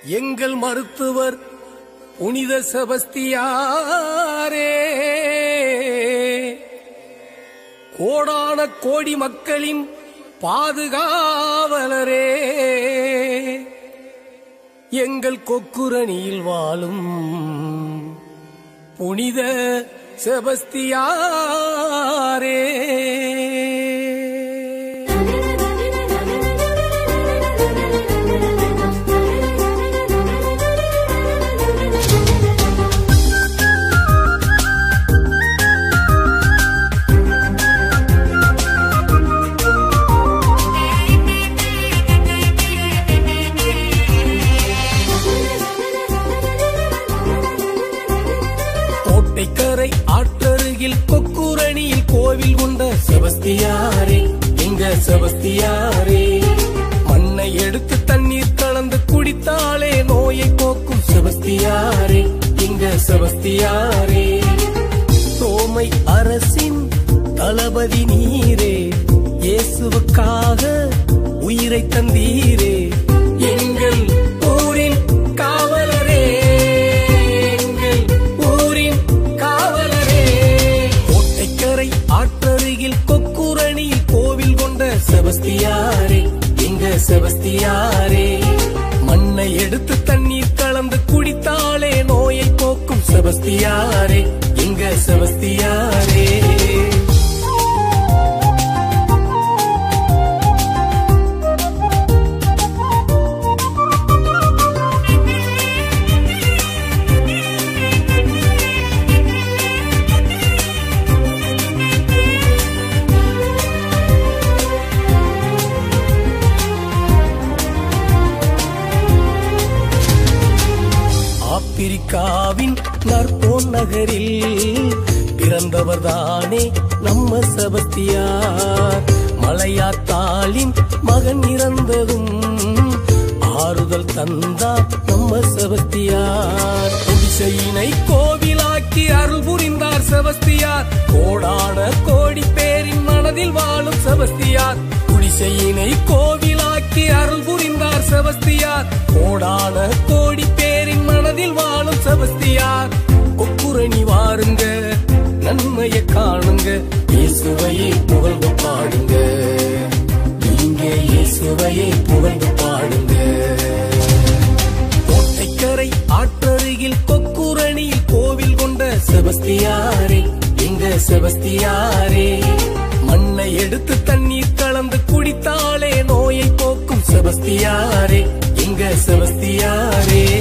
எங்கள் மருத்துவர் புனித செபஸ்தியாரே, கோடான கோடி மக்களின் பாதுகாவலரே, எங்கள் கொக்குரணியில் வாழும் புனித செபஸ்தியாரே. கோட்டைக்கரை ஆற்றருகில் கொக்குரணியில் கோவில் கொண்ட செபஸ்தியாரே, எங்க செபஸ்தியாரே, மண்ணை எடுத்து தண்ணீர் கலந்து குடித்தாலே நோயை போக்கும் செபஸ்தியாரே, எங்க செபஸ்தியாரே, ரோமை அரசின் தளபதி நீரே, இயேசுவுக்காக உயிரை தந்தீரே, எங்கள் ஊரின் காவலரே, எங்கள் ஊரின் காவலரே. கோட்டைக்கரை ஆற்றருகில் கொக்குரணியில் கோவில் கொண்ட செபஸ்தியாரே, எங்க செபஸ்தியாரே, மண்ணை எடுத்து தண்ணீர் கலந்து குடித்தாலே நோயை போக்கும் செபஸ்தியாரே, எங்க செபஸ்தியாரே. ஆப்பிரிக்காவின் நற்போன் நகரில் பிறந்தவர்தானே நம்ம செபஸ்தியார், மலையாத்தாளின் மகன் இறந்ததும் ஆறுதல் தந்தார் நம்ம செபஸ்தியார், குடிசையினை கோவிலாக்கி அருள் புரிந்தார் செபஸ்தியார், கோடான கோடி பேரின் மனதில் வாழும் செபஸ்தியார், குடிசையினை கோவிலாக்கி அருள் புரிந்தார் செபஸ்தியார், கோடான கோடி பேரின் மனதில் வாழும் செபஸ்தியார். கொக்குரணி வாருங்க, நன்மையை காணுங்க, இயேசுவையை புகழ்ந்து பாடுங்க, நீங்க இயேசுவையை புகழ்ந்து பாடுங்க. கோட்டைக்கரை ஆற்றருகில் கொக்குரணியில் கோவில் கொண்ட செபஸ்தியாரே, எங்க செபஸ்தியாரே, மண்ணை எடுத்து தண்ணீர் கலந்து குடித்தாலே நோயை போக்கும் செபஸ்தியாரே, எங்க செபஸ்தியாரே.